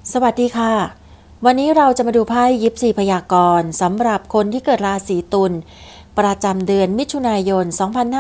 สวัสดีค่ะวันนี้เราจะมาดูไพ่ยิปซีพยากรณ์สำหรับคนที่เกิดราศีตุลประจำเดือนมิถุนายน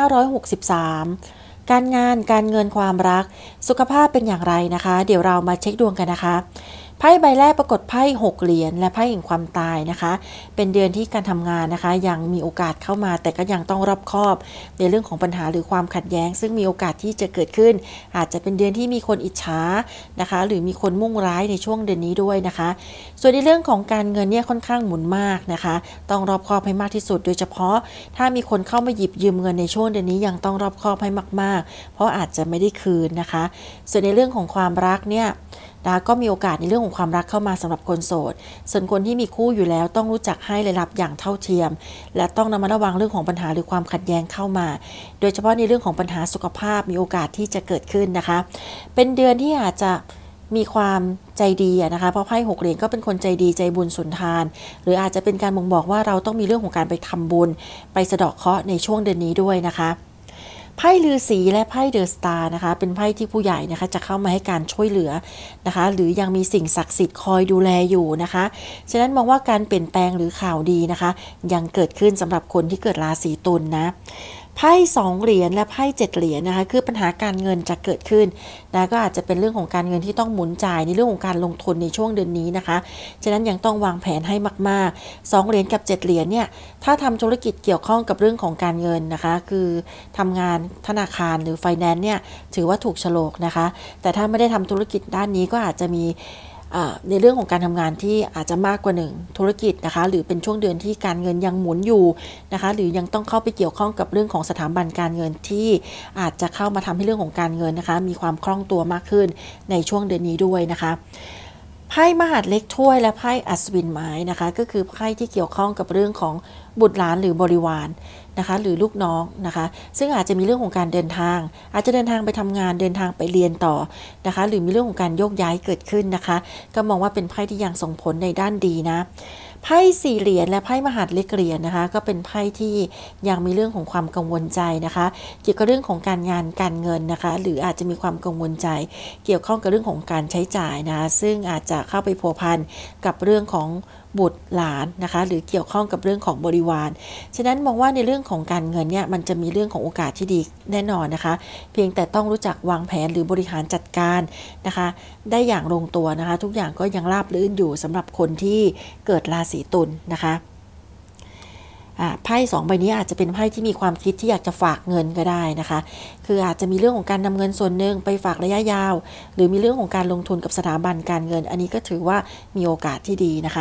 2563 การงานการเงินความรักสุขภาพเป็นอย่างไรนะคะเดี๋ยวเรามาเช็คดวงกันนะคะไพ่ใบแรกปรากฏไพ่6เหรียญและไพ่แห่งความตายนะคะเป็นเดือนที่การทำงานนะคะยังมีโอกาสเข้ามาแต่ก็ยังต้องรอบคอบในเรื่องของปัญหาหรือความขัดแย้งซึ่งมีโอกาสที่จะเกิดขึ้นอาจจะเป็นเดือนที่มีคนอิจฉานะคะหรือมีคนมุ่งร้ายในช่วงเดือนนี้ด้วยนะคะส่วนในเรื่องของการเงินเนี่ยค่อนข้างหมุนมากนะคะต้องรอบคอบให้มากที่สุดโดยเฉพาะถ้ามีคนเข้ามาหยิบยืมเงินในช่วงเดือนนี้ยังต้องรอบคอบให้มากๆเพราะอาจจะไม่ได้คืนนะคะส่วนในเรื่องของความรักเนี่ยก็มีโอกาสในเรื่องของความรักเข้ามาสำหรับคนโสดส่วนคนที่มีคู่อยู่แล้วต้องรู้จักให้และรับอย่างเท่าเทียมและต้องระมัดระวังเรื่องของปัญหาหรือความขัดแย้งเข้ามาโดยเฉพาะในเรื่องของปัญหาสุขภาพมีโอกาสที่จะเกิดขึ้นนะคะเป็นเดือนที่อาจจะมีความใจดีนะคะเพราะไพ่6เหรียญก็เป็นคนใจดีใจบุญสุนทานหรืออาจจะเป็นการบ่งบอกว่าเราต้องมีเรื่องของการไปทำบุญไปสะเดาะเคราะห์ในช่วงเดือนนี้ด้วยนะคะไพ่ฤาษีและไพ่เดอะสตาร์นะคะเป็นไพ่ที่ผู้ใหญ่นะคะจะเข้ามาให้การช่วยเหลือนะคะหรือยังมีสิ่งศักดิ์สิทธิ์คอยดูแลอยู่นะคะฉะนั้นมองว่าการเปลี่ยนแปลงหรือข่าวดีนะคะยังเกิดขึ้นสำหรับคนที่เกิดราศีตุลนะไพ่2เหรียญและไพ่7เหรียญนะคะคือปัญหาการเงินจะเกิดขึ้นนะก็อาจจะเป็นเรื่องของการเงินที่ต้องหมุนจ่ายในเรื่องของการลงทุนในช่วงเดือนนี้นะคะฉะนั้นยังต้องวางแผนให้มากๆ2เหรียญกับ7เหรียญเนี่ยถ้าทำธุรกิจเกี่ยวข้องกับเรื่องของการเงินนะคะคือทำงานธนาคารหรือไฟแนนซ์เนี่ยถือว่าถูกโฉลกนะคะแต่ถ้าไม่ได้ทำธุรกิจด้านนี้ก็อาจจะมีในเรื่องของการทำงานที่อาจจะมากกว่า1ธุรกิจนะคะหรือเป็นช่วงเดือนที่การเงินยังหมุนอยู่นะคะหรือยังต้องเข้าไปเกี่ยวข้องกับเรื่องของสถาบันการเงินที่อาจจะเข้ามาทำให้เรื่องของการเงินนะคะมีความคล่องตัวมากขึ้นในช่วงเดือนนี้ด้วยนะคะไพ่มหาดเล็กถ้วยและไพ่อัศวินไม้นะคะก็คือไพ่ที่เกี่ยวข้องกับเรื่องของบุตรหลานหรือบริวารนะคะหรือลูกน้องนะคะซึ่งอาจจะมีเรื่องของการเดินทางอาจจะเดินทางไปทำงานเดินทางไปเรียนต่อนะคะหรือมีเรื่องของการโยกย้ายเกิดขึ้นนะคะก็มองว่าเป็นไพ่ที่ยังส่งผลในด้านดีนะไพ่4เหรียญและไพ่มหาดเล็กเหรียญนะคะก็เป็นไพ่ที่ยังมีเรื่องของความกังวลใจนะคะเกี่ยวกับเรื่องของการงานการเงินนะคะหรืออาจจะมีความกังวลใจเกี่ยวข้องกับเรื่องของการใช้จ่ายนะคะซึ่งอาจจะเข้าไปพัวพันกับเรื่องของบุตรหลานนะคะหรือเกี่ยวข้องกับเรื่องของบริวารฉะนั้นมองว่าในเรื่องของการเงินเนี่ยมันจะมีเรื่องของโอกาสที่ดีแน่นอนนะคะเพียงแต่ต้องรู้จักวางแผนหรือบริหารจัดการนะคะได้อย่างลงตัวนะคะทุกอย่างก็ยังราบรื่นอยู่สำหรับคนที่เกิดราศีตุลนะคะไพ่2ใบนี้อาจจะเป็นไพ่ที่มีความคิดที่อยากจะฝากเงินก็ได้นะคะคืออาจจะมีเรื่องของการนำเงินส่วนหนึ่งไปฝากระยะยาวหรือมีเรื่องของการลงทุนกับสถาบันการเงินอันนี้ก็ถือว่ามีโอกาสที่ดีนะคะ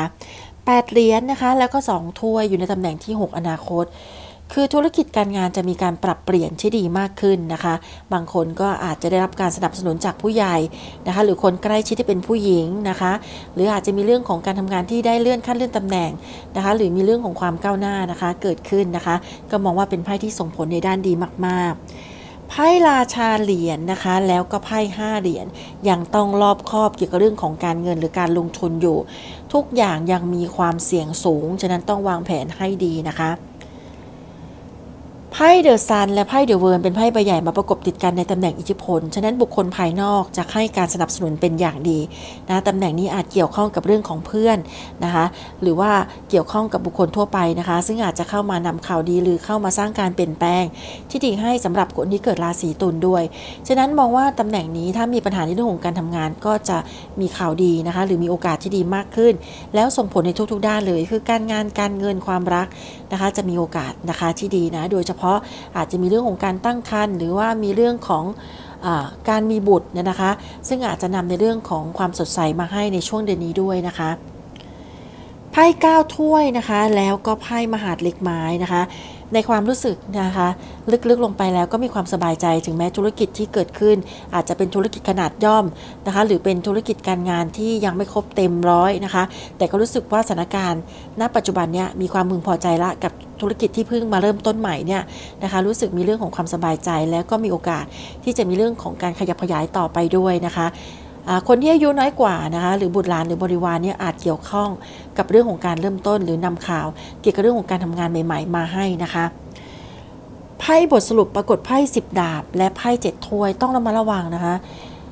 8เหรียญนะคะแล้วก็2ถ้วยอยู่ในตำแหน่งที่6อนาคตคือธุรกิจการงานจะมีการปรับเปลี่ยนที่ดีมากขึ้นนะคะบางคนก็อาจจะได้รับการสนับสนุนจากผู้ใหญ่นะคะหรือคนใกล้ชิดที่เป็นผู้หญิงนะคะหรืออาจจะมีเรื่องของการทำงานที่ได้เลื่อนขั้นเลื่อนตำแหน่งนะคะหรือมีเรื่องของความก้าวหน้านะคะเกิดขึ้นนะคะก็มองว่าเป็นไพ่ที่ส่งผลในด้านดีมากๆไพ่ราชาเหรียญนะคะแล้วก็ไพ่5เหรียญยังต้องรอบคอบเกี่ยวกับเรื่องของการเงินหรือการลงทุนอยู่ทุกอย่างยังมีความเสี่ยงสูงฉะนั้นต้องวางแผนให้ดีนะคะไพ่เดอะซันและไพ่เดอะเวิร์นเป็นไพ่ใบใหญ่มาประกบติดกันในตำแหน่งอิทธิพลฉะนั้นบุคคลภายนอกจะให้การสนับสนุนเป็นอย่างดีนะตำแหน่งนี้อาจเกี่ยวข้องกับเรื่องของเพื่อนนะคะหรือว่าเกี่ยวข้องกับบุคคลทั่วไปนะคะซึ่งอาจจะเข้ามานำข่าวดีหรือเข้ามาสร้างการเปลี่ยนแปลงที่ดีให้สำหรับคนที่เกิดราศีตุลด้วยฉะนั้นมองว่าตำแหน่งนี้ถ้ามีปัญหาในเรื่องของการทำงานก็จะมีข่าวดีนะคะหรือมีโอกาสที่ดีมากขึ้นแล้วส่งผลในทุกๆด้านเลยคือการงานการเงินความรักนะคะจะมีโอกาสนะคะที่ดีนะโดยเฉพาะอาจจะมีเรื่องของการตั้งครรภ์หรือว่ามีเรื่องของการมีบุตรนะคะซึ่งอาจจะนำในเรื่องของความสดใสมาให้ในช่วงเดือนนี้ด้วยนะคะไพ่9ถ้วยนะคะแล้วก็ไพ่มหาดเล็กไม้นะคะในความรู้สึกนะคะลึกๆลงไปแล้วก็มีความสบายใจถึงแม้ธุรกิจที่เกิดขึ้นอาจจะเป็นธุรกิจขนาดย่อมนะคะหรือเป็นธุรกิจการงานที่ยังไม่ครบเต็มร้อยนะคะแต่ก็รู้สึกว่าสถานการณ์ณปัจจุบันเนี่ยมีความพึงพอใจละกับธุรกิจที่เพิ่งมาเริ่มต้นใหม่เนี่ยนะคะรู้สึกมีเรื่องของความสบายใจแล้วก็มีโอกาสที่จะมีเรื่องของการขยับขยายต่อไปด้วยนะคะคนที่อายุน้อยกว่านะคะหรือบุตรหลานหรือบริวารเนี่ยอาจเกี่ยวข้องกับเรื่องของการเริ่มต้นหรือนำข่าวเกี่ยวกับเรื่องของการทำงานใหม่ๆมาให้นะคะไพ่บทสรุปปรากฏไพ่10ดาบและไพ่7ถ้วยต้องระมัดระวังนะคะ คื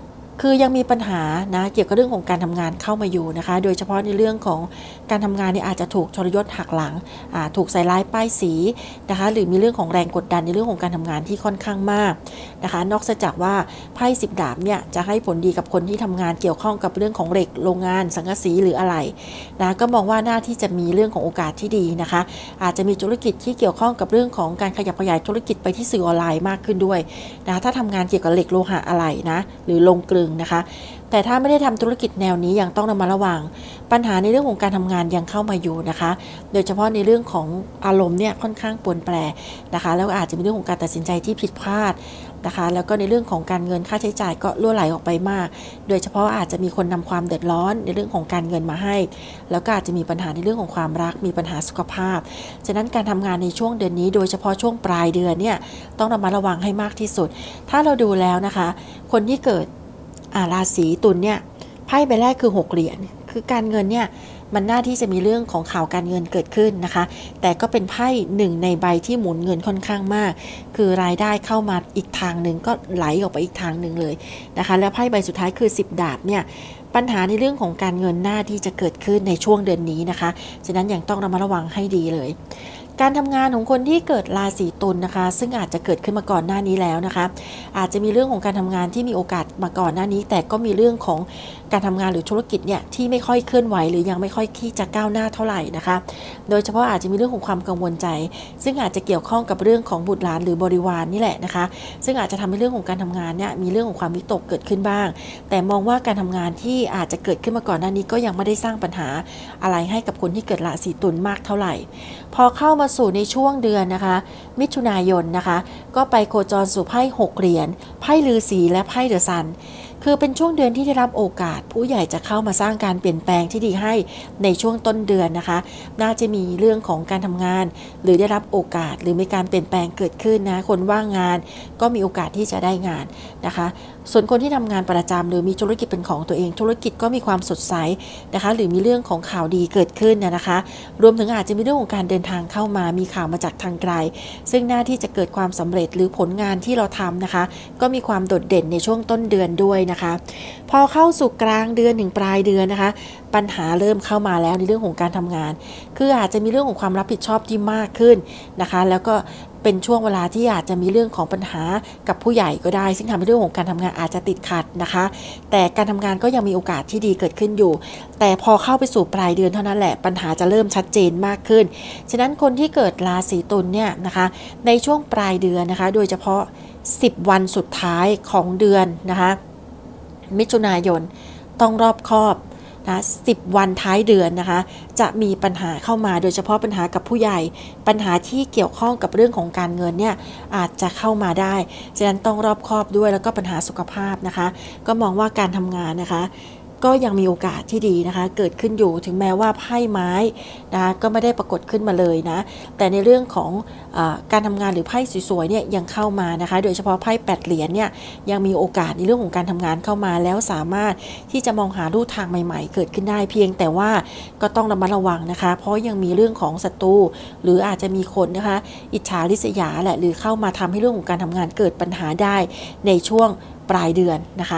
คือยังมีปัญหานะเกี่ยวกับเรื่องของการทำงานเข้ามาอยู่นะคะโดยเฉพาะในเรื่องของการทำงานเนี่ยอาจจะถูกทรยศหักหลังถูกใส่ร้ายป้ายสีนะคะหรือมีเรื่องของแรงกดดันในเรื่องของการทำงานที่ค่อนข้างมากนะคะนอกจากว่าไพ่10 ดาบเนี่ยจะให้ผลดีกับคนที่ทำงานเกี่ยวข้องกับเรื่องของเหล็กโรงงานสังกะสีหรืออะไรนะก็มองว่าหน้าที่จะมีเรื่องของโอกาสที่ดีนะคะอาจจะมีธุรกิจที่เกี่ยวข้องกับเรื่องของการขยับขยายธุรกิจไปที่สื่อออนไลน์มากขึ้นด้วยนะถ้าทำงานเกี่ยวกับเหล็กโลหะอะไรนะหรือลงกลึงนะคะแต่ถ้าไม่ได้ทำธุรกิจแนวนี้ยังต้องระมัดระวังปัญหาในเรื่องของการทำงานยังเข้ามาอยู่นะคะโดยเฉพาะในเรื่องของอารมณ์เนี่ยค่อนข้างปรวนแปรนะคะแล้วอาจจะมีเรื่องของการตัดสินใจที่ผิดพลาดนะคะแล้วก็ในเรื่องของการเงินค่าใช้จ่ายก็รั่วไหลออกไปมากโดยเฉพาะอาจจะมีคนนำความเดือดร้อนในเรื่องของการเงินมาให้แล้วก็อาจจะมีปัญหาในเรื่องของความรักมีปัญหาสุขภาพฉะนั้นการทำงานในช่วงเดือนนี้โดยเฉพาะช่วงปลายเดือนเนี่ยต้องระมัดระวังให้มากที่สุดถ้าเราดูแล้วนะคะคนที่เกิดราศีตุลเนี่ยไพ่ใบแรกคือ6 เหรียญคือการเงินเนี่ยมันน่าที่จะมีเรื่องของข่าวการเงินเกิดขึ้นนะคะแต่ก็เป็นไพ่1ในใบที่หมุนเงินค่อนข้างมากคือรายได้เข้ามาอีกทางหนึ่งก็ไหลออกไปอีกทางหนึ่งเลยนะคะแล้วไพ่ใบสุดท้ายคือ10 ดาบเนี่ยปัญหาในเรื่องของการเงินหน้าที่จะเกิดขึ้นในช่วงเดือนนี้นะคะฉะนั้นยังต้องระมัดระวังให้ดีเลยการทำงานของคนที่เกิดราศีตุลนะคะซึ่งอาจจะเกิดขึ้นมาก่อนหน้านี้แล้วนะคะอาจจะมีเรื่องของการทำงานที่มีโอกาสมาก่อนหน้านี้แต่ก็มีเรื่องของการทำงานหรือธุรกิจเนี่ยที่ไม่ค่อยเคลื่อนไหวหรือยังไม่ค่อยที่จะก้าวหน้าเท่าไหร่นะคะโดยเฉพาะอาจจะมีเรื่องของความกังวลใจซึ่งอาจจะเกี่ยวข้องกับเรื่องของบุตรหลานหรือบริวาร นี่แหละนะคะซึ่งอาจจะทำให้เรื่องของการทำงานเนี่ยมีเรื่องของความวิตกเกิดขึ้นบ้างแต่มองว่าการทำงานที่อาจจะเกิดขึ้นมาก่อนหน้านี้ก็ยังไม่ได้สร้างปัญหาอะไรให้กับคนที่เกิดราศีตุลมากเท่าไหร่พอเข้ามาสู่ในช่วงเดือนนะคะมิถุนายนนะคะก็ไปโคจรสู่ไพ่6 เหรียญไพ่ฤาษีและไพ่เดอะซันคือเป็นช่วงเดือนที่ได้รับโอกาสผู้ใหญ่จะเข้ามาสร้างการเปลี่ยนแปลงที่ดีให้ในช่วงต้นเดือนนะคะน่าจะมีเรื่องของการทำงานหรือได้รับโอกาสหรือมีการเปลี่ยนแปลงเกิดขึ้นนะคนว่างงานก็มีโอกาสที่จะได้งานนะคะส่วนคนที่ทำงานประจำหรือมีธุรกิจเป็นของตัวเองธุรกิจก็มีความสดใสนะคะหรือมีเรื่องของข่าวดีเกิดขึ้นนะคะรวมถึงอาจจะมีเรื่องของการเดินทางเข้ามามีข่าวมาจากทางไกลซึ่งหน้าที่จะเกิดความสำเร็จหรือผลงานที่เราทำนะคะก็มีความโดดเด่นในช่วงต้นเดือนด้วยนะคะพอเข้าสู่กลางเดือนถึงปลายเดือนนะคะปัญหาเริ่มเข้ามาแล้วในเรื่องของการทำงานคืออาจจะมีเรื่องของความรับผิดชอบที่มากขึ้นนะคะแล้วก็เป็นช่วงเวลาที่อาจจะมีเรื่องของปัญหากับผู้ใหญ่ก็ได้ซึ่งทำให้เรื่องของการทำงานอาจจะติดขัดนะคะแต่การทำงานก็ยังมีโอกาสที่ดีเกิดขึ้นอยู่แต่พอเข้าไปสู่ปลายเดือนเท่านั้นแหละปัญหาจะเริ่มชัดเจนมากขึ้นฉะนั้นคนที่เกิดราศีตุลเนี่ยนะคะในช่วงปลายเดือนนะคะโดยเฉพาะ10 วันสุดท้ายของเดือนนะคะมิถุนายนต้องรอบคอบนะ10 วันท้ายเดือนนะคะจะมีปัญหาเข้ามาโดยเฉพาะปัญหากับผู้ใหญ่ปัญหาที่เกี่ยวข้องกับเรื่องของการเงินเนี่ยอาจจะเข้ามาได้ฉะนั้นต้องรอบคอบด้วยแล้วก็ปัญหาสุขภาพนะคะก็มองว่าการทำงานนะคะก็ยังมีโอกาสที่ดีนะคะเกิดขึ้นอยู่ถึงแม้ว่าไพ่ไม้นะคะก็ไม่ได้ปรากฏขึ้นมาเลยนะแต่ในเรื่องของการทำงานหรือไพ่สวยๆเนี่ยยังเข้ามานะคะโดยเฉพาะไพ่8 เหรียญเนี่ยยังมีโอกาสในเรื่องของการทำงานเข้ามาแล้วสามารถที่จะมองหาลู่ทางใหม่ๆเกิดขึ้นได้เพียงแต่ว่าก็ต้องระมัดระวังนะคะเพราะยังมีเรื่องของศัตรูหรืออาจจะมีคนนะคะอิจฉาริษยาแหละหรือเข้ามาทำให้เรื่องของการทำงานเกิดปัญหาได้ในช่วงปลายเดือนนะคะ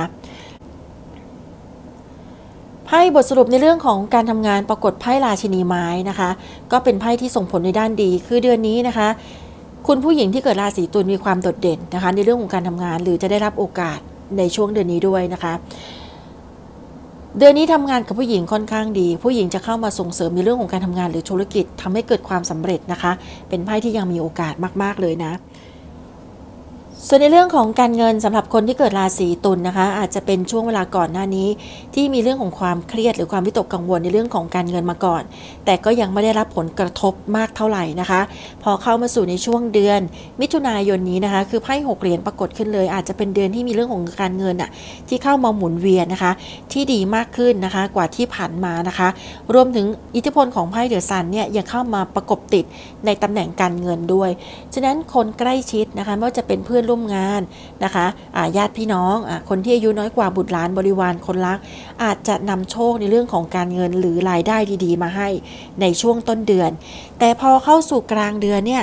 ไพ่บทสรุปในเรื่องของการทำงานปรากฏไพ่ราชินีไม้นะคะก็เป็นไพ่ที่ส่งผลในด้านดีคือเดือนนี้นะคะคุณผู้หญิงที่เกิดราศีตุลมีความโดดเด่นนะคะในเรื่องของการทำงานหรือจะได้รับโอกาสในช่วงเดือนนี้ด้วยนะคะเดือนนี้ทำงานกับผู้หญิงค่อนข้างดีผู้หญิงจะเข้ามาส่งเสริมในเรื่องของการทำงานหรือธุรกิจทำให้เกิดความสำเร็จนะคะเป็นไพ่ที่ยังมีโอกาสมากๆเลยนะส่วนในเรื่องของการเงินสำหรับคนที่เกิดราศีตุลนะคะอาจจะเป็นช่วงเวลาก่อนหน้านี้ที่มีเรื่องของความเครียดหรือความวิตกกังวลในเรื่องของการเงินมาก่อนแต่ก็ยังไม่ได้รับผลกระทบมากเท่าไหร่นะคะพอเข้ามาสู่ในช่วงเดือนมิถุนายนนี้นะคะคือไพ่6 เหรียญปรากฏขึ้นเลยอาจจะเป็นเดือนที่มีเรื่องของการเงินที่เข้ามาหมุนเวียนนะคะที่ดีมากขึ้นนะคะกว่าที่ผ่านมานะคะรวมถึงอิทธิพลของไพ่เดอะซันเนี่ยยังเข้ามาประกบติดในตำแหน่งการเงินด้วยฉะนั้นคนใกล้ชิดนะคะไม่ว่าจะเป็นเพื่อนร่วมงานนะคะญาติพี่น้องคนที่อายุน้อยกว่าบุตรหลานบริวารคนรักอาจจะนำโชคในเรื่องของการเงินหรือรายได้ดีๆมาให้ในช่วงต้นเดือนแต่พอเข้าสู่กลางเดือนเนี่ย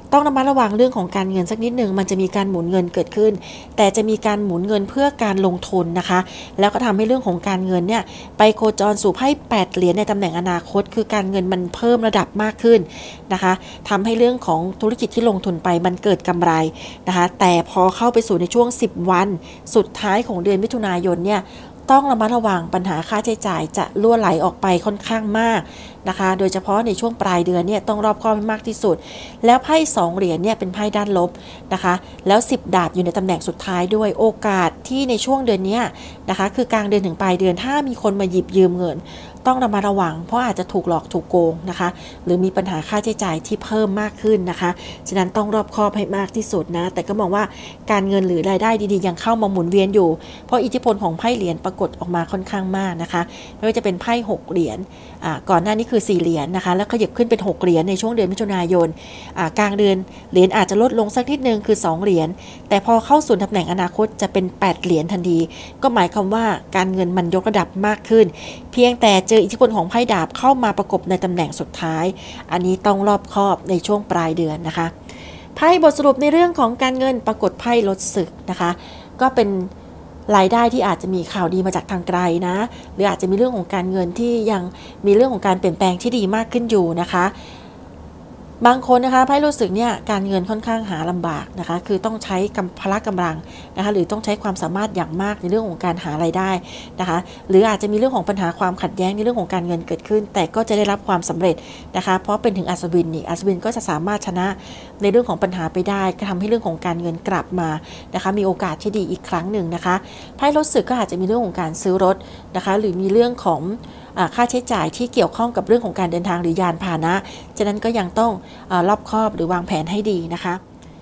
ต้องระมัดระวังเรื่องของการเงินสักนิดหนึ่งมันจะมีการหมุนเงินเกิดขึ้นแต่จะมีการหมุนเงินเพื่อการลงทุนนะคะแล้วก็ทำให้เรื่องของการเงินเนี่ยไปโคจรสู่ไพ่8เหรียญในตำแหน่งอนาคตคือการเงินมันเพิ่มระดับมากขึ้นนะคะทำให้เรื่องของธุรกิจที่ลงทุนไปมันเกิดกำไรนะคะแต่พอเข้าไปสู่ในช่วง10วันสุดท้ายของเดือนมิถุนายนเนี่ยต้องระมัดระวังปัญหาค่าใช้จ่ายจะรั่วไหลออกไปค่อนข้างมากนะคะโดยเฉพาะในช่วงปลายเดือนเนี่ยต้องรอบคอบให้มากที่สุดแล้วไพ่2เหรียญเนี่ยเป็นไพ่ด้านลบนะคะแล้ว10ดาบอยู่ในตำแหน่งสุดท้ายด้วยโอกาสที่ในช่วงเดือนนี้นะคะคือกลางเดือนถึงปลายเดือนถ้ามีคนมาหยิบยืมเงินต้องระมัดระวังเพราะอาจจะถูกหลอกถูกโกงนะคะหรือมีปัญหาค่าใช้จ่ายที่เพิ่มมากขึ้นนะคะฉะนั้นต้องรอบคอบให้มากที่สุดนะแต่ก็มองว่าการเงินหรือรายได้ดีๆยังเข้ามาหมุนเวียนอยู่เพราะอิทธิพลของไพ่เหรียญปรากฏออกมาค่อนข้างมากนะคะไม่ว่าจะเป็นไพ่6เหรียญก่อนหน้านี้คือ4เหรียญนะคะแล้วขยับขึ้นเป็น6เหรียญในช่วงเดือนมิถุนายนกลางเดือนเหรียญอาจจะลดลงสักนิดนึงคือ2เหรียญแต่พอเข้าสู่ตำแหน่งอนาคตจะเป็น8เหรียญทันทีก็หมายความว่าการเงินมันยกระดับมากขึ้นเพียงแต่เจออิทธิพลของไพ่ดาบเข้ามาประกบในตำแหน่งสุดท้ายอันนี้ต้องรอบคอบในช่วงปลายเดือนนะคะไพ่บทสรุปในเรื่องของการเงินปรากฏไพ่ลดศึกนะคะก็เป็นรายได้ที่อาจจะมีข่าวดีมาจากทางไกลนะหรืออาจจะมีเรื่องของการเงินที่ยังมีเรื่องของการเปลี่ยนแปลงที่ดีมากขึ้นอยู่นะคะบางคนนะคะไพ่รู้สึกเนี่ยการเงินค่อนข้างหาลำบากนะคะคือต้องใช้พละกำลังนะคะหรือต้องใช้ความสามารถอย่างมากในเรื่องของการหารายได้นะคะหรืออาจจะมีเรื่องของปัญหาความขัดแย้งในเรื่องของการเงินเกิดขึ้นแต่ก็จะได้รับความสำเร็จนะคะเพราะเป็นถึงอัศวินนี่อัศวินก็จะสามารถชนะในเรื่องของปัญหาไปได้ก็ทำให้เรื่องของการเงินกลับมานะคะมีโอกาสที่ดีอีกครั้งหนึ่งนะคะไพ่รู้สึกก็อาจจะมีเรื่องของการซื้อรถนะคะหรือมีเรื่องของค่าใช้จ่ายที่เกี่ยวข้องกับเรื่องของการเดินทางหรือยานพาหนะฉะนั้นก็ยังต้องรอบคอบหรือวางแผนให้ดีนะคะ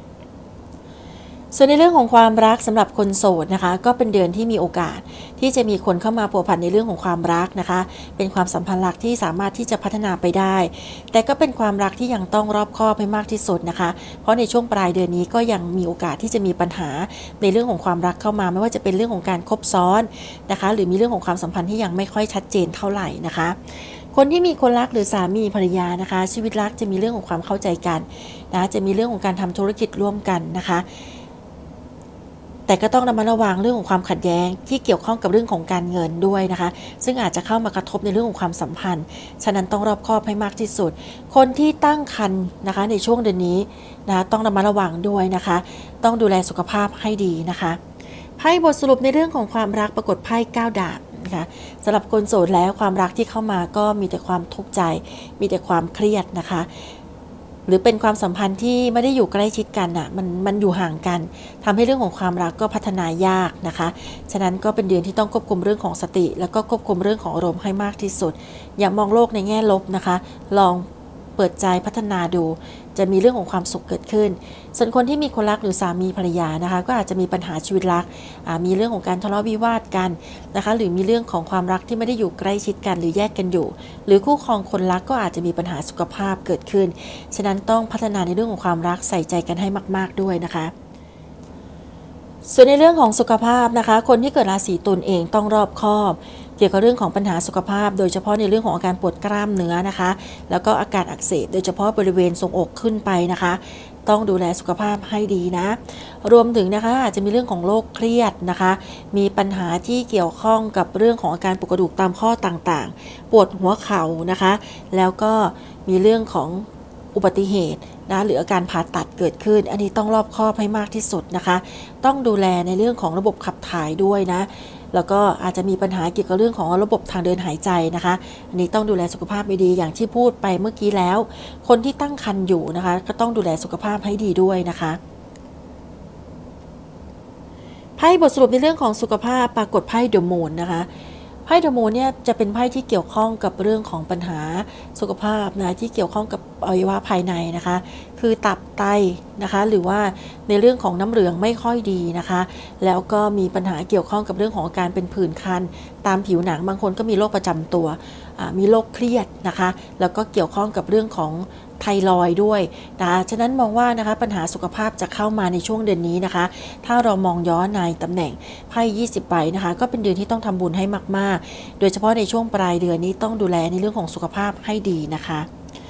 ส่วนในเรื่องของความรักสำหรับคนโสดนะคะก็เป็นเดือนที่มีโอกาสที่จะมีคนเข้ามาผัวพันในเรื่องของความรักนะคะเป็นความสัมพันธ์รักที่สามารถที่จะพัฒนาไปได้แต่ก็เป็นความรักที่ยังต้องรอบคอบให้มากที่สุดนะคะเพราะในช่วงปลายเดือนนี้ก็ยังมีโอกาสที่จะมีปัญหาในเรื่องของความรักเข้ามาไม่ว่าจะเป็นเรื่องของการคบซ้อนนะคะหรือมีเรื่องของความสัมพันธ์ที่ยังไม่ค่อยชัดเจนเท่าไหร่นะคะคนที่มีคนรักหรือสามีภรรยานะคะชีวิตรักจะมีเรื่องของความเข้าใจกันนะจะมีเรื่องของการทำธุรกิจร่วมกันนะคะแต่ก็ต้องระมัดระวังเรื่องของความขัดแย้งที่เกี่ยวข้องกับเรื่องของการเงินด้วยนะคะซึ่งอาจจะเข้ามากระทบในเรื่องของความสัมพันธ์ฉะนั้นต้องรอบคอบให้มากที่สุดคนที่ตั้งครรภ์นะคะในช่วงเดือนนี้นะต้องระมัดระวังด้วยนะคะต้องดูแลสุขภาพให้ดีนะคะไพ่บทสรุปในเรื่องของความรักปรากฏไพ่9ดาบนะคะสำหรับคนโสดแล้วความรักที่เข้ามาก็มีแต่ความทุกข์ใจมีแต่ความเครียดนะคะหรือเป็นความสัมพันธ์ที่ไม่ได้อยู่ใกล้ชิดกันอ่ะมันอยู่ห่างกันทำให้เรื่องของความรักก็พัฒนายากนะคะฉะนั้นก็เป็นเดือนที่ต้องควบคุมเรื่องของสติแล้วก็ควบคุมเรื่องของอารมณ์ให้มากที่สุดอย่ามองโลกในแง่ลบนะคะลองเปิดใจพัฒนาดูจะมีเรื่องของความสุขเกิดขึ้นส่วนคนที่มีคนรักหรือสามีภรรยานะคะก็อาจจะมีปัญหาชีวิตรักมีเรื่องของการทะเลาะวิวาทกันนะคะหรือมีเรื่องของความรักที่ไม่ได้อยู่ใกล้ชิดกันหรือแยกกันอยู่หรือคู่ครองคนรักก็อาจจะมีปัญหาสุขภาพเกิดขึ้นฉะนั้นต้องพัฒนาในเรื่องของความรักใส่ใจกันให้มากๆด้วยนะคะส่วนในเรื่องของสุขภาพนะคะคนที่เกิดราศีตุลเองต้องรอบคอบเกี่ยวกับเรื่องของปัญหาสุขภาพโดยเฉพาะในเรื่องของอาการปวดกล้ามเนื้อนะคะแล้วก็อาการอักเสบโดยเฉพาะบริเวณทรวงอกขึ้นไปนะคะต้องดูแลสุขภาพให้ดีนะรวมถึงนะคะอาจจะมีเรื่องของโรคเครียดนะคะมีปัญหาที่เกี่ยวข้องกับเรื่องของอาการปวดกระดูกตามข้อต่างๆปวดหัวเข่านะคะแล้วก็มีเรื่องของอุบัติเหตุนะหรืออาการผ่าตัดเกิดขึ้นอันนี้ต้องรอบคอบให้มากที่สุดนะคะต้องดูแลในเรื่องของระบบขับถ่ายด้วยนะแล้วก็อาจจะมีปัญหาเกี่ยวกับเรื่องของระบบทางเดินหายใจนะคะอันนี้ต้องดูแลสุขภาพไม่ดีอย่างที่พูดไปเมื่อกี้แล้วคนที่ตั้งครรภ์อยู่นะคะก็ต้องดูแลสุขภาพให้ดีด้วยนะคะไพ่บทสรุปในเรื่องของสุขภาพปรากฏไพ่เดอะมูนนะคะไพ่เดอะมูนเนี่ยจะเป็นไพ่ที่เกี่ยวข้องกับเรื่องของปัญหาสุขภาพนะที่เกี่ยวข้องกับอวัยวะภายในนะคะคือตับไตนะคะหรือว่าในเรื่องของน้ำเหลืองไม่ค่อยดีนะคะแล้วก็มีปัญหาเกี่ยวข้องกับเรื่องของอาการเป็นผื่นคันตามผิวหนังบางคนก็มีโรคประจำตัวมีโรคเครียดนะคะแล้วก็เกี่ยวข้องกับเรื่องของไทรอยด์ด้วยนะคะฉะนั้นมองว่านะคะปัญหาสุขภาพจะเข้ามาในช่วงเดือนนี้นะคะถ้าเรามองย้อนในตำแหน่งไพ่20ใบนะคะก็เป็นเดือนที่ต้องทำบุญให้มากๆโดยเฉพาะในช่วงปลายเดือนนี้ต้องดูแลในเรื่องของสุขภาพให้ดีนะคะ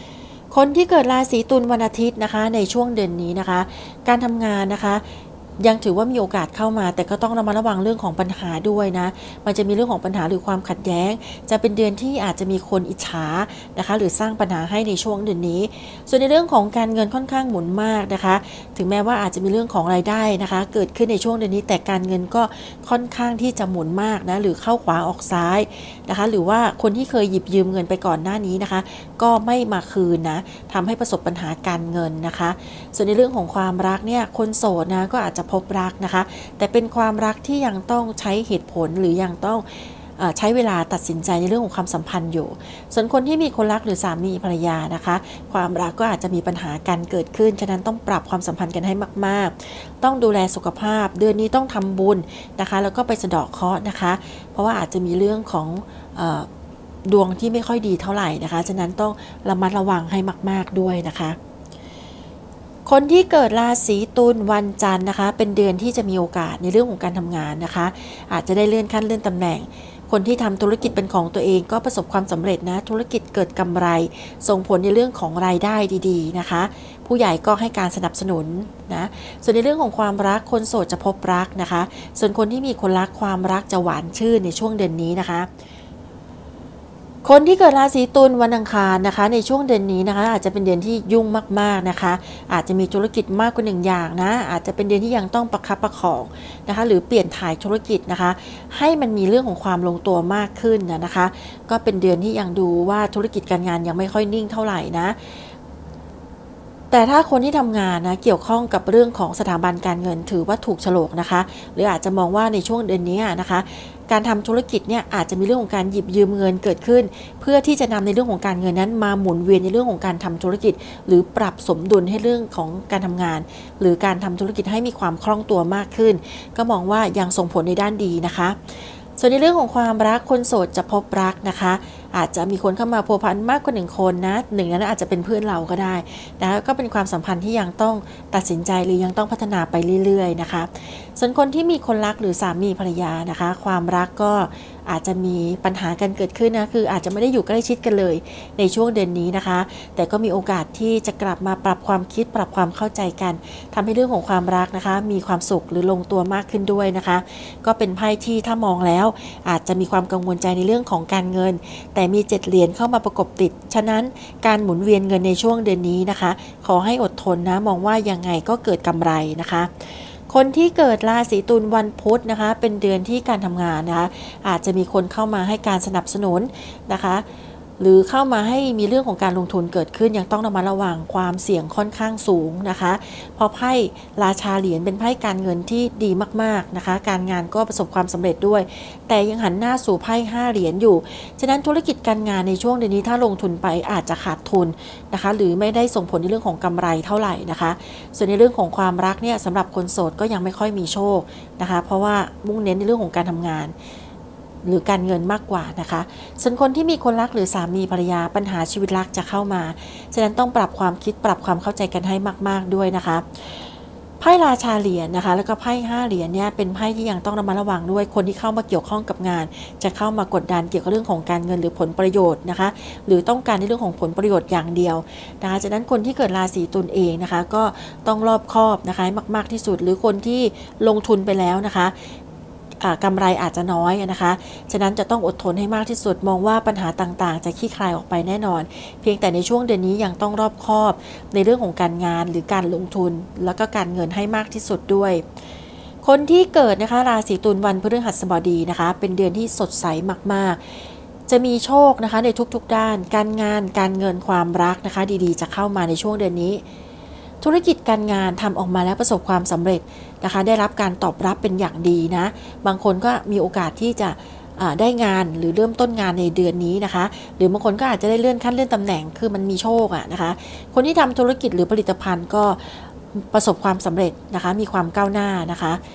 คนที่เกิดราศีตุลวันอาทิตย์นะคะในช่วงเดือนนี้นะคะการทำงานนะคะยังถือว่ามีโอกาสเข้ามาแต่ก็ต้องระมัดระวังเรื่องของปัญหาด้วยนะมันจะมีเรื่องของปัญหาหรือความขัดแย้งจะเป็นเดือนที่อาจจะมีคนอิจฉานะคะหรือสร้างปัญหาให้ในช่วงเดือนนี้ส่วนในเรื่องของการเงินค่อนข้างหมุนมากนะคะถึงแม้ว่าอาจจะมีเรื่องของรายได้นะคะเกิดขึ้นในช่วงเดือนนี้แต่การเงินก็ค่อนข้างที่จะหมุนมากนะหรือเข้าขวาออกซ้ายนะคะหรือว่าคนที่เคยหยิบยืมเงินไปก่อนหน้านี้นะคะก็ไม่มาคืนนะทำให้ประสบปัญหาการเงินนะคะส่วนในเรื่องของความรักเนี่ยคนโสดนะก็อาจจะพบรักนะคะแต่เป็นความรักที่ยังต้องใช้เหตุผลหรือยังต้องใช้เวลาตัดสินใจในเรื่องของความสัมพันธ์อยู่ส่วนคนที่มีคนรักหรือสามีภรรยานะคะความรักก็อาจจะมีปัญหากันเกิดขึ้นฉะนั้นต้องปรับความสัมพันธ์กันให้มากๆต้องดูแลสุขภาพเดือนนี้ต้องทำบุญนะคะแล้วก็ไปสะเดาะเคราะห์นะคะเพราะว่าอาจจะมีเรื่องของดวงที่ไม่ค่อยดีเท่าไหร่นะคะฉะนั้นต้องระมัดระวังให้มากๆด้วยนะคะคนที่เกิดราศีตุลวันจันทร์นะคะเป็นเดือนที่จะมีโอกาสในเรื่องของการทำงานนะคะอาจจะได้เลื่อนขั้นเลื่อนตำแหน่งคนที่ทำธุรกิจเป็นของตัวเองก็ประสบความสำเร็จนะธุรกิจเกิดกำไรส่งผลในเรื่องของรายได้ดีๆนะคะผู้ใหญ่ก็ให้การสนับสนุนนะส่วนในเรื่องของความรักคนโสดจะพบรักนะคะส่วนคนที่มีคนรักความรักจะหวานชื่นในช่วงเดือนนี้นะคะคนที่เกิดราศีตุลวันอังคารนะคะในช่วงเดือนนี้นะคะอาจจะเป็นเดือนที่ยุ่งมากๆนะคะอาจจะมีธุรกิจมากกว่าหนึ่งอย่างนะอาจจะเป็นเดือนที่ยังต้องประคับประคองนะคะหรือเปลี่ยนถ่ายธุรกิจนะคะให้มันมีเรื่องของความลงตัวมากขึ้นนะคะก็เป็นเดือนที่ยังดูว่าธุรกิจการงานยังไม่ค่อยนิ่งเท่าไหร่นะแต่ถ้าคนที่ทำงานนะเกี่ยวข้องกับเรื่องของสถาบันการเงินถือว่าถูกโฉลกนะคะหรืออาจจะมองว่าในช่วงเดือนนี้นะคะการทำธุรกิจเนี่ยอาจจะมีเรื่องของการหยิบยืมเงินเกิดขึ้นเพื่อที่จะนำในเรื่องของการเงินนั้นมาหมุนเวียนในเรื่องของการทำธุรกิจหรือปรับสมดุลให้เรื่องของการทำงานหรือการทำธุรกิจให้มีความคล่องตัวมากขึ้นก็มองว่ายังส่งผลในด้านดีนะคะส่วนในเรื่องของความรักคนโสดจะพบรักนะคะอาจจะมีคนเข้ามาพัวพันมากกว่า1คนนะหนึ่งนั้นอาจจะเป็นเพื่อนเราก็ได้นะก็เป็นความสัมพันธ์ที่ยังต้องตัดสินใจหรือยังต้องพัฒนาไปเรื่อยๆนะคะส่วนคนที่มีคนรักหรือสามีภรรยานะคะความรักก็อาจจะมีปัญหากันเกิดขึ้นนะคืออาจจะไม่ได้อยู่ใกล้ชิดกันเลยในช่วงเดือนนี้นะคะแต่ก็มีโอกาสที่จะกลับมาปรับความคิดปรับความเข้าใจกันทำให้เรื่องของความรักนะคะมีความสุขหรือลงตัวมากขึ้นด้วยนะคะก็เป็นไพ่ที่ถ้ามองแล้วอาจจะมีความกังวลใจในเรื่องของการเงินแต่มี7เหรียญเข้ามาประกบติดฉะนั้นการหมุนเวียนเงินในช่วงเดือนนี้นะคะขอให้อดทนนะมองว่ายังไงก็เกิดกำไรนะคะคนที่เกิดราศีตุลวันพุธนะคะเป็นเดือนที่การทำงานนะคะอาจจะมีคนเข้ามาให้การสนับสนุนนะคะหรือเข้ามาให้มีเรื่องของการลงทุนเกิดขึ้นยังต้องระมัดระวังความเสี่ยงค่อนข้างสูงนะคะเพราะไพ่ราชาเหรียญเป็นไพ่การเงินที่ดีมากๆนะคะการงานก็ประสบความสำเร็จด้วยแต่ยังหันหน้าสู่ไพ่5เหรียญอยู่ฉะนั้นธุรกิจการงานในช่วงเดือนนี้ถ้าลงทุนไปอาจจะขาดทุนนะคะหรือไม่ได้ส่งผลในเรื่องของกำไรเท่าไหร่นะคะส่วนในเรื่องของความรักเนี่ยสำหรับคนโสดก็ยังไม่ค่อยมีโชคนะคะเพราะว่ามุ่งเน้นในเรื่องของการทำงานหรือการเงินมากกว่านะคะส่วนคนที่มีคนรักหรือสามีภรรยาปัญหาชีวิตรักจะเข้ามาฉะนั้นต้องปรับความคิดปรับความเข้าใจกันให้มากๆด้วยนะคะไพ่ราชาเหรียญนะคะแล้วก็ไพ่5เหรียญเนี่ยเป็นไพ่ที่ยังต้องระมัดระวังด้วยคนที่เข้ามาเกี่ยวข้องกับงานจะเข้ามากดดันเกี่ยวกับเรื่องของการเงินหรือผลประโยชน์นะคะหรือต้องการในเรื่องของผลประโยชน์อย่างเดียวนะคะฉะนั้นคนที่เกิดราศีตุลเองนะคะก็ต้องรอบคอบนะคะมากๆที่สุดหรือคนที่ลงทุนไปแล้วนะคะกำไรอาจจะน้อยนะคะฉะนั้นจะต้องอดทนให้มากที่สุดมองว่าปัญหาต่างๆจะคลี่คลายออกไปแน่นอนเพียงแต่ในช่วงเดือนนี้ยังต้องรอบคอบในเรื่องของการงานหรือการลงทุนแล้วก็การเงินให้มากที่สุดด้วยคนที่เกิดนะคะราศีตุลวันพฤหัสบดีนะคะเป็นเดือนที่สดใสมากๆจะมีโชคนะคะในทุกๆด้านการงานการเงินความรักนะคะดีๆจะเข้ามาในช่วงเดือนนี้ธุรกิจการงานทำออกมาแล้วประสบความสำเร็จนะคะได้รับการตอบรับเป็นอย่างดีนะบางคนก็มีโอกาสที่จะได้งานหรือเริ่มต้นงานในเดือนนี้นะคะหรือบางคนก็อาจจะได้เลื่อนขั้นเลื่อนตำแหน่งคือมันมีโชคนะคะคนที่ทำธุรกิจหรือผลิตภัณฑ์ก็ประสบความสำเร็จนะคะมีความก้าวหน้านะคะ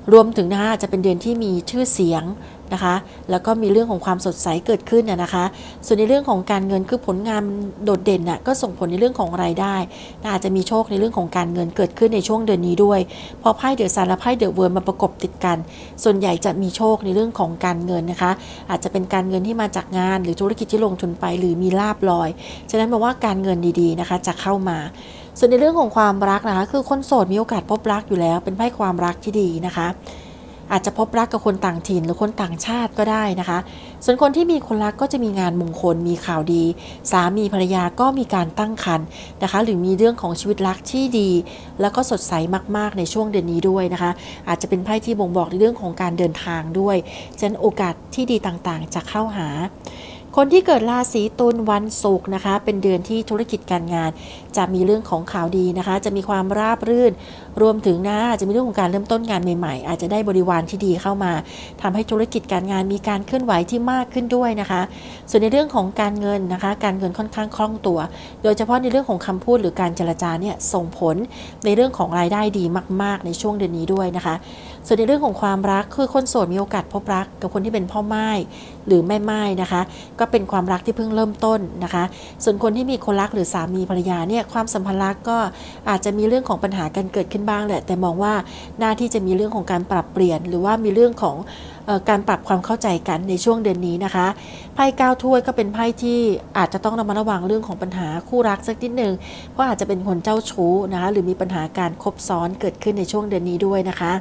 รวมถึงนะคะอาจจะเป็นเดือนที่มีชื่อเสียงนะคะแล้วก็มีเรื่องของความสดใสเกิดขึ้นนะคะส่วนในเรื่องของการเงินคือผลงานโดดเด่นก็ส่งผลในเรื่องของรายได้อาจจะมีโชคในเรื่องของการเงินเกิดขึ้นในช่วงเดือนนี้ด้วยพอไพ่เดอะซันและไพ่เดอะเวิร์ดมาประกบติดกันส่วนใหญ่จะมีโชคในเรื่องของการเงินนะคะอาจจะเป็นการเงินที่มาจากงานหรือธุรกิจที่ลงทุนไปหรือมีลาภลอยฉะนั้นแปลว่าการเงินดีๆนะคะจะเข้ามาส่วนในเรื่องของความรักนะคะคือคนโสดมีโอกาสพบรักอยู่แล้วเป็นไพ่ความรักที่ดีนะคะอาจจะพบรักกับคนต่างถิ่นหรือคนต่างชาติก็ได้นะคะส่วนคนที่มีคนรักก็จะมีงานมงคลมีข่าวดีสามีภรรยาก็มีการตั้งครรภ์นะคะหรือมีเรื่องของชีวิตรักที่ดีแล้วก็สดใสมากๆในช่วงเดือนนี้ด้วยนะคะอาจจะเป็นไพ่ที่บ่งบอกในเรื่องของการเดินทางด้วยฉะนั้นโอกาสที่ดีต่างๆจะเข้าหาคนที่เกิดราศีตุลวันศุกร์นะคะเป็นเดือนที่ธุรกิจการงานจะมีเรื่องของข่าวดีนะคะจะมีความราบรื่นรวมถึงอาจจะมีเรื่องของการเริ่มต้นงานใหม่ๆอาจจะได้บริวารที่ดีเข้ามาทำให้ธุรกิจการงานมีการเคลื่อนไหวที่มากขึ้นด้วยนะคะส่วนในเรื่องของการเงินนะคะการเงินค่อนข้างคล่องตัวโดยเฉพาะในเรื่องของคำพูดหรือการเจรจาเนี่ยส่งผลในเรื่องของรายได้ดีมากๆในช่วงเดือนนี้ด้วยนะคะส่วนในเรื่องของความรักคือคนโสดมีโอกาสพบรักกับคนที่เป็นพ่อม่ายหรือแม่ม่ายนะคะก็เป็นความรักที่เพิ่งเริ่มต้นนะคะส่วนคนที่มีคนรักหรือสามีภรรยาเนี่ยความสัมพันธ์รักก็อาจจะมีเรื่องของปัญหากันเกิดขึ้นบ้างแหละแต่มองว่าหน้าที่จะมีเรื่องของการปรับเปลี่ยนหรือว่ามีเรื่องของการปรับความเข้าใจกันในช่วงเดือนนี้นะคะไพ่9 ถ้วยก็เป็นไพ่ที่อาจจะต้องระมัดระวังเรื่องของปัญหาคู่รักสักนิดนึงเพราะอาจจะเป็นคนเจ้าชู้นะคะหรือมีปัญหาการคบซ้อนเกิดขึ้นในช่วงเดือนนี้ด้วยนะคะ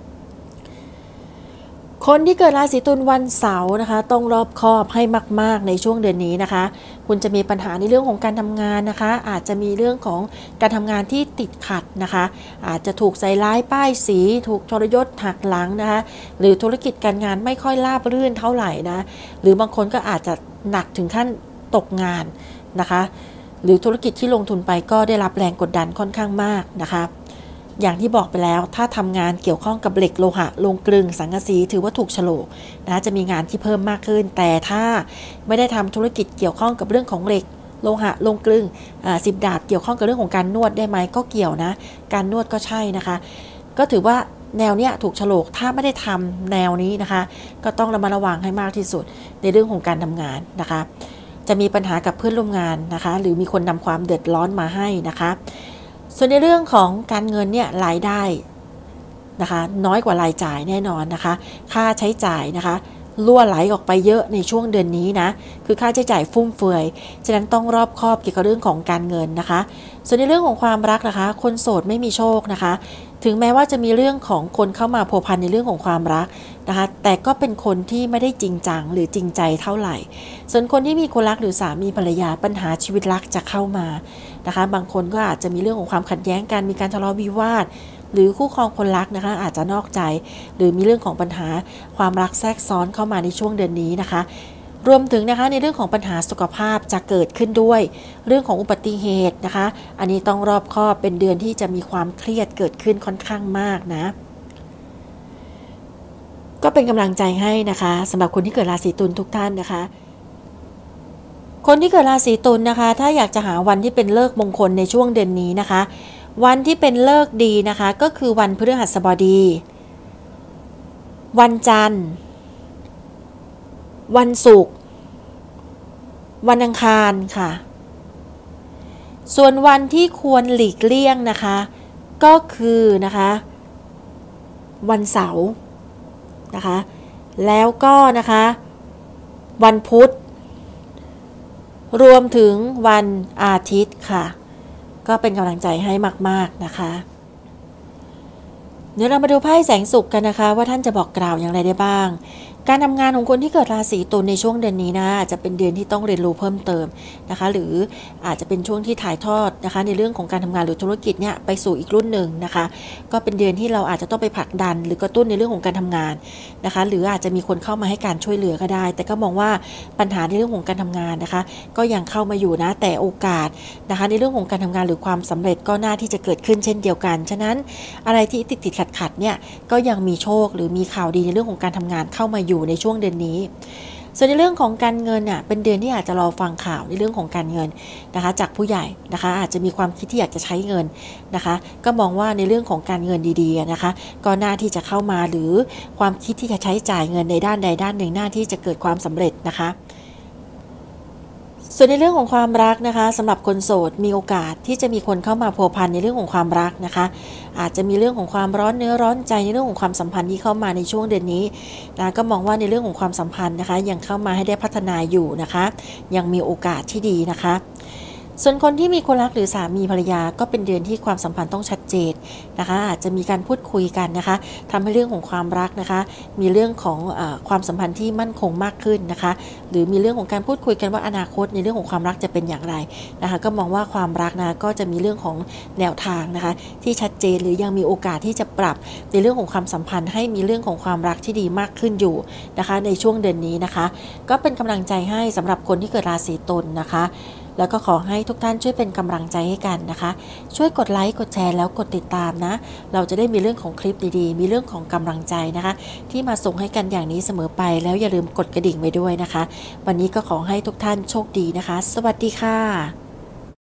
คนที่เกิดราศีตุลวันเสาร์นะคะต้องรอบคอบให้มากๆในช่วงเดือนนี้นะคะคุณจะมีปัญหาในเรื่องของการทำงานนะคะอาจจะมีเรื่องของการทำงานที่ติดขัดนะคะอาจจะถูกใส่ร้ายป้ายสีถูกทรยศหักหลังนะคะหรือธุรกิจการงานไม่ค่อยราบรื่นเท่าไหร่นะหรือบางคนก็อาจจะหนักถึงขั้นตกงานนะคะหรือธุรกิจที่ลงทุนไปก็ได้รับแรงกดดันค่อนข้างมากนะคะอย่างที่บอกไปแล้วถ้าทำงานเกี่ยวข้องกับเหล็กโลหะโลงกลึงสังกะสีถือว่าถูกโฉลกนะจะมีงานที่เพิ่มมากขึ้นแต่ถ้าไม่ได้ทำธุรกิจเกี่ยวข้องกับเรื่องของเหล็กโลหะโลงกลึง10 ดาบเกี่ยวข้องกับเรื่องของการนวดได้ไหมก็เกี่ยวนะการนวดก็ใช่นะคะก็ถือว่าแนวเนี้ยถูกโฉลกถ้าไม่ได้ทำแนวนี้นะคะก็ต้องระมัดระวังให้มากที่สุดในเรื่องของการทำงานนะคะจะมีปัญหากับเพื่อนร่วมงานนะคะหรือมีคนนำความเดือดร้อนมาให้นะคะส่วนในเรื่องของการเงินเนี่ยรายได้นะคะน้อยกว่ารายจ่ายแน่นอนนะคะค่าใช้จ่ายนะคะรั่วไหลออกไปเยอะในช่วงเดือนนี้นะคือค่าใช้จ่ายฟุ่มเฟือยฉะนั้นต้องรอบคอบเกี่ยวกับเรื่องของการเงินนะคะส่วนในเรื่องของความรักนะคะคนโสดไม่มีโชคนะคะถึงแม้ว่าจะมีเรื่องของคนเข้ามาพัวพันในเรื่องของความรักนะคะแต่ก็เป็นคนที่ไม่ได้จริงจังหรือจริงใจเท่าไหร่ส่วนคนที่มีคนรักหรือสามีภรรยาปัญหาชีวิตรักจะเข้ามานะคะบางคนก็อาจจะมีเรื่องของความขัดแย้งกันมีการทะเลาะวิวาทหรือคู่ครองคนรักนะคะอาจจะนอกใจหรือมีเรื่องของปัญหาความรักแทรกซ้อนเข้ามาในช่วงเดือนนี้นะคะรวมถึงนะคะในเรื่องของปัญหาสุขภาพจะเกิดขึ้นด้วยเรื่องของอุบัติเหตุนะคะอันนี้ต้องรอบคอบเป็นเดือนที่จะมีความเครียดเกิดขึ้นค่อนข้างมากนะก็เป็นกำลังใจให้นะคะสำหรับคนที่เกิดราศีตุลทุกท่านนะคะคนที่เกิดราศีตุลนะคะถ้าอยากจะหาวันที่เป็นฤกษ์มงคลในช่วงเดือนนี้นะคะวันที่เป็นฤกษ์ดีนะคะก็คือวันพฤหัสบดีวันจันทร์วันศุกร์วันอังคารค่ะส่วนวันที่ควรหลีกเลี่ยงนะคะก็คือนะคะวันเสาร์นะคะแล้วก็นะคะวันพุธรวมถึงวันอาทิตย์ค่ะก็เป็นกำลังใจให้มากๆนะคะเดี๋ยวเรามาดูไพ่แสงสุขกันนะคะว่าท่านจะบอกกล่าวอย่างไรได้บ้างการทำงานของคนที่เกิดราศีตุลในช่วงเดือนนี้นะอาจจะเป็นเดือนที่ต้องเรียนรู้เพิ่มเติมนะคะหรืออาจจะเป็นช่วงที่ถ่ายทอดนะคะในเรื่องของการทำงานหรือธุรกิจเนี่ยไปสู่อีกรุ่นหนึ่งนะคะก็เป็นเดือนที่เราอาจจะต้องไปผลักดันหรือกระตุ้นในเรื่องของการทำงานนะคะหรืออาจจะมีคนเข้ามาให้การช่วยเหลือก็ได้แต่ก็มองว่าปัญหาในเรื่องของการทำงานนะคะก็ยังเข้ามาอยู่นะแต่โอกาสนะคะในเรื่องของการทำงานหรือความสำเร็จก็น่าที่จะเกิดขึ้นเช่นเดียวกันฉะนั้นอะไรที่ติดขัดเนี่ยก็ยังมีโชคหรือมีข่าวดีในเรื่องของการทำงานเข้ามาอยู่ในช่วงเดือนนี้ส่วนในเรื่องของการเงินน่ะเป็นเดือนที่อาจจะรอฟังข่าวในเรื่องของการเงินนะคะจากผู้ใหญ่นะคะอาจจะมีความคิดที่อยากจะใช้เงินนะคะก็มองว่าในเรื่องของการเงินดีๆนะคะก็น่าที่จะเข้ามาหรือความคิดที่จะใช้จ่ายเงินในด้านใดด้านหนึ่งน่าที่จะเกิดความสำเร็จนะคะส่วนในเรื่องของความรักนะคะสำหรับคนโสดมีโอกาสที่จะมีคนเข้ามาพัวพันในเรื่องของความรักนะคะอาจจะมีเรื่องของความร้อนเนื้อร้อนใจในเรื่องของความสัมพันธ์ที่เข้ามาในช่วงเดือนนี้นะก็มองว่าในเรื่องของความสัมพันธ์นะคะยังเข้ามาให้ได้พัฒนาอยู่นะคะยังมีโอกาสที่ดีนะคะส่วนคนที่มีคนรักหรือสามีภรรยาก็เป็นเดือนที่ความสัมพันธ์ต้องชัดเจนนะคะอาจจะมีการพูดคุยกันนะคะทำให้เรื่องของความรักนะคะมีเรื่องของความสัมพันธ์ที่มั่นคงมากขึ้นนะคะหรือมีเรื่องของการพูดคุยกันว่าอนาคตในเรื่องของความรักจะเป็นอย่างไรนะคะก็มองว่าความรักนะก็จะมีเรื่องของแนวทางนะคะที่ชัดเจนหรือยังมีโอกาสที่จะปรับในเรื่องของความสัมพันธ์ให้มีเรื่องของความรักที่ดีมากขึ้นอยู่นะคะในช่วงเดือนนี้นะคะก็เป็นกำลังใจให้สำหรับคนที่เกิดราศีตุลนะคะแล้วก็ขอให้ทุกท่านช่วยเป็นกำลังใจให้กันนะคะช่วยกดไลค์กดแชร์แล้วกดติดตามนะเราจะได้มีเรื่องของคลิปดีๆมีเรื่องของกำลังใจนะคะที่มาส่งให้กันอย่างนี้เสมอไปแล้วอย่าลืมกดกระดิ่งไว้ด้วยนะคะวันนี้ก็ขอให้ทุกท่านโชคดีนะคะสวัสดีค่ะ